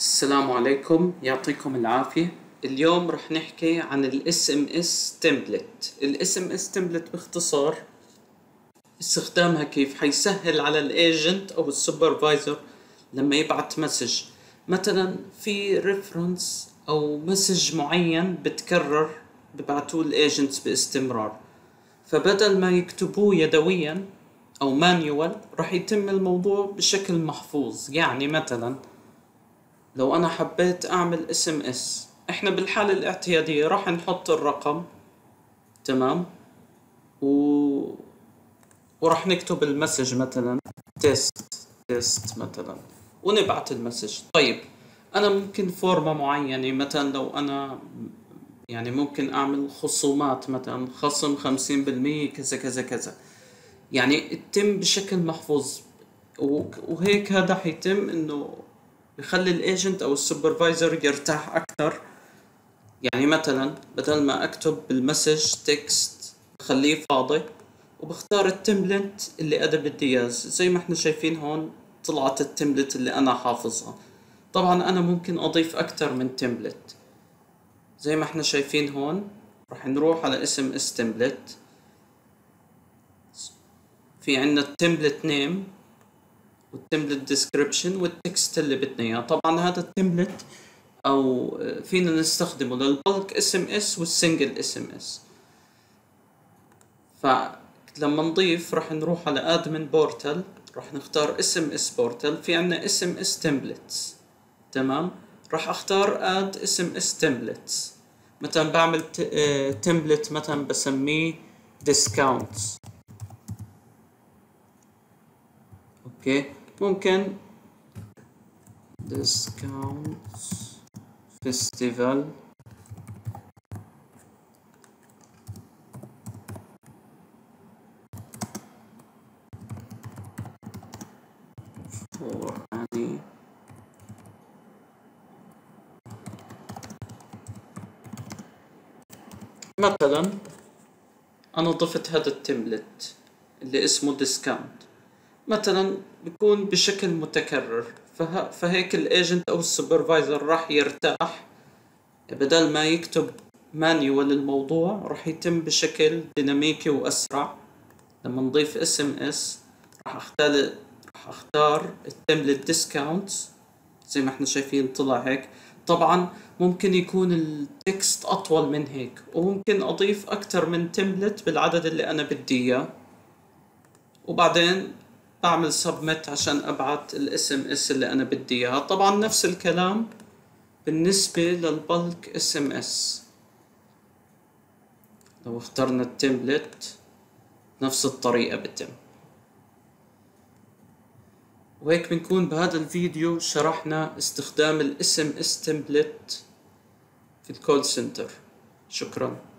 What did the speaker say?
السلام عليكم، يعطيكم العافية. اليوم رح نحكي عن ال SMS template. ال SMS template باختصار استخدامها كيف حيسهل على الايجنت او السوبرفايزر لما يبعت مسج. مثلا في ريفرنس او مسج معين بتكرر ببعتوه الايجنتس باستمرار، فبدل ما يكتبوه يدويا او مانيوال رح يتم الموضوع بشكل محفوظ. يعني مثلا لو انا حبيت اعمل اس ام اس، احنا بالحالة الاعتيادية راح نحط الرقم، تمام، و... وراح نكتب المسج مثلا تيست مثلا ونبعت المسج. طيب انا ممكن فورمة معينة، مثلا لو انا يعني ممكن اعمل خصومات، مثلا خصم 50% كذا كذا كذا، يعني تتم بشكل محفوظ. وهيك هذا حيتم انه بخلي الايجنت او السوبرفايزر يرتاح اكثر. يعني مثلا بدل ما اكتب بالمسج تكست بخليه فاضي، وبختار التمبلت اللي انا بدي اياه. زي ما احنا شايفين هون طلعت التمبلت اللي انا حافظها. طبعا انا ممكن اضيف اكثر من تمبلت زي ما احنا شايفين هون. راح نروح على اسم اس تمبلت، في عندنا التمبلت نيم والتمبلت ديسكريبشن والتكست اللي بدنا اياه. طبعا هذا التمبلت او فينا نستخدمه للبلك اس ام اس والسنجل اس ام اس. فلما نضيف راح نروح على ادمن بورتال، راح نختار اس ام اس بورتال، في عندنا اس ام اس تمبلتس، تمام. راح اختار اد اس ام اس تمبلتس. مثلا بعمل تمبلت مثلا بسميه ديسكاونتس، اوكي. ممكن ديسكاونتس فيستيفال يعني مثلا انا ضفت هذا التمبلت اللي اسمه ديسكاونت، مثلا بيكون بشكل متكرر. فهيك الايجنت او السوبرفايزر راح يرتاح، بدل ما يكتب مانيوال الموضوع راح يتم بشكل ديناميكي واسرع. لما نضيف اس ام اس راح اختار التمبلت ديسكاونت زي ما احنا شايفين طلع هيك. طبعا ممكن يكون التكست اطول من هيك، وممكن اضيف اكثر من تمبلت بالعدد اللي انا بدي اياه، وبعدين بعمل سبميت عشان ابعت الاس ام اس اللي انا بدي اياها. طبعا نفس الكلام بالنسبة للبلك اس ام اس، لو اخترنا التمبلت نفس الطريقة بتم. وهيك بنكون بهذا الفيديو شرحنا استخدام الاس ام اس تمبلت في الكول سنتر. شكرا.